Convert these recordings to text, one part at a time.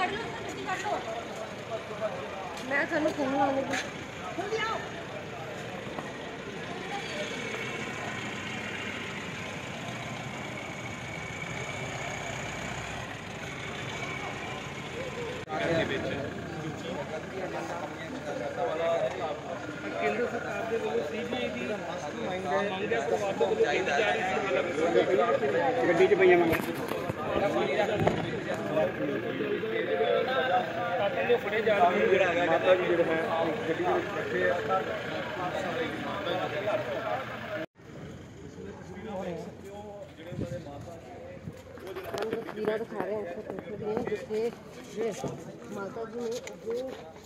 मैं थानू फोन लाऊंगी। केंद्र सरकार के वालों सीबीआई की मंग है तो वापस चाहिए जा रही है गड्डी च पईयां मंग कातल फड़े जा रहे हैं माता जी जो है गड्डी में बैठे तस्वीरें दिखा रहे हैं जिससे माता जी ने जो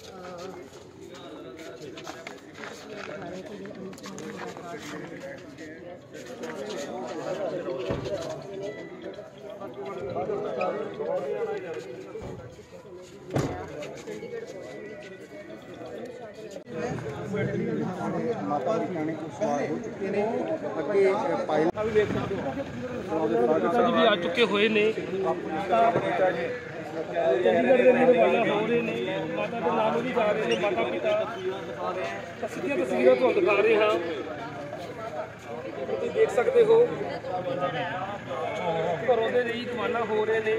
माता जी खाने को सवार हो चुके हैं अगे पायलट भी देख सकते हो भी आ चुके हुए ने चंडीगढ़ के रवाना हो रहे हैं माता के नाम भी जा रहे हैं माता पिता तस्वीरें तो दिखा रहे हैं तुम देख सकते हो घरों के लिए रवाना हो रहे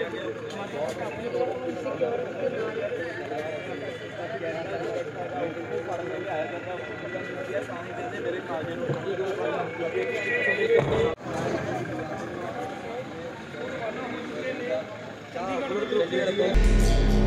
हैं।